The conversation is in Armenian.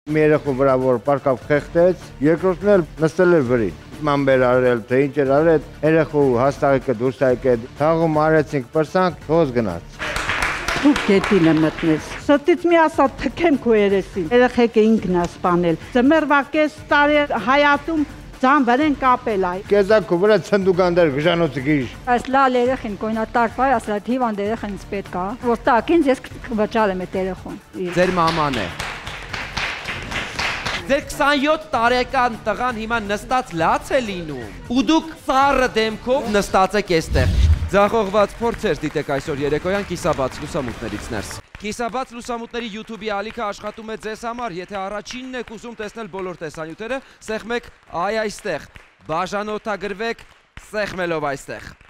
Մի երեխու վրա որ պարկավ խեղդեց, երկրորդն էլ նստել էր վրին։ Մանբեր արել, թե ինչ էր արել, երեխու հաստաղիկը դուրս եկել, թաղում արեցինք, պրսանք, հոզ գնաց։ Դուք գետին եմ մտնես։ Սրտից մի ասա թքեմ քո երեսին։ Երեխեքը ինքն է սպանել։ Ձմեռվա կես տարի հայատում Ձան վրեն կապել այ։ Կեզակու վրա ցնդուգանդեր գժանոցը գիժ։ Այս լալ երեխին կոյնատար բայ, ասրա հիվանդ երեխին պետք է, որ տակին ես կվճարեմ այդ երեխուն։ Ձեր մաման է։ Ձեր 27 տարեկան տղան հիմա նստած լաց է լինում։ Ու դուք սառը դեմքով նստած եք այստեղ։ Ձախողված փորձեր դիտեք այսօր երեկոյան կիսաբաց լուսամուտներից ներս։ Կիսաբաց լուսամուտների YouTube-ի ալիքը աշխատում է ձեզ համար, եթե առաջինն եք ուզում տեսնել բոլոր տեսանյութերը, սեղմեք այստեղ, բաժանորդագրվեք, սեղմելով այստեղ։